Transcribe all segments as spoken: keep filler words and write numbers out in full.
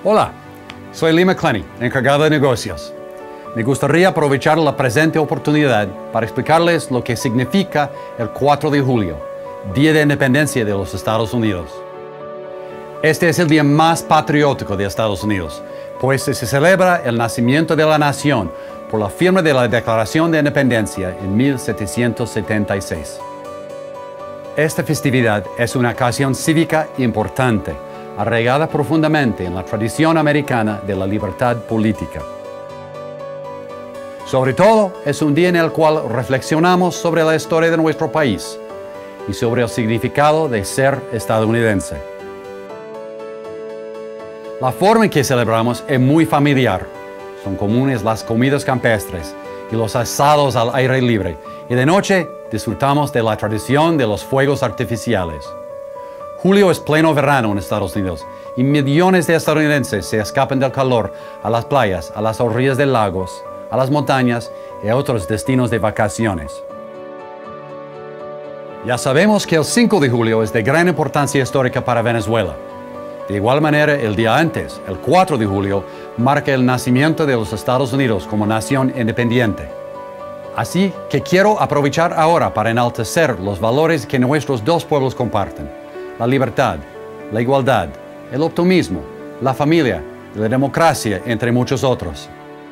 Hola, soy Lee McClenny, encargado de negocios. Me gustaría aprovechar la presente oportunidad para explicarles lo que significa el cuatro de julio, Día de Independencia de los Estados Unidos. Este es el día más patriótico de Estados Unidos, pues se celebra el nacimiento de la nación por la firma de la Declaración de Independencia en mil setecientos setenta y seis. Esta festividad es una ocasión cívica importante, arraigada profundamente en la tradición americana de la libertad política. Sobre todo, es un día en el cual reflexionamos sobre la historia de nuestro país y sobre el significado de ser estadounidense. La forma en que celebramos es muy familiar. Son comunes las comidas campestres y los asados al aire libre, y de noche disfrutamos de la tradición de los fuegos artificiales. Julio es pleno verano en Estados Unidos y millones de estadounidenses se escapan del calor a las playas, a las orillas de lagos, a las montañas y a otros destinos de vacaciones. Ya sabemos que el cinco de julio es de gran importancia histórica para Venezuela. De igual manera, el día antes, el cuatro de julio, marca el nacimiento de los Estados Unidos como nación independiente. Así que quiero aprovechar ahora para enaltecer los valores que nuestros dos pueblos comparten: la libertad, la igualdad, el optimismo, la familia y la democracia, entre muchos otros.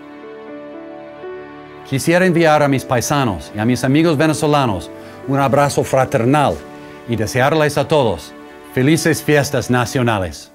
Quisiera enviar a mis paisanos y a mis amigos venezolanos un abrazo fraternal y desearles a todos felices fiestas nacionales.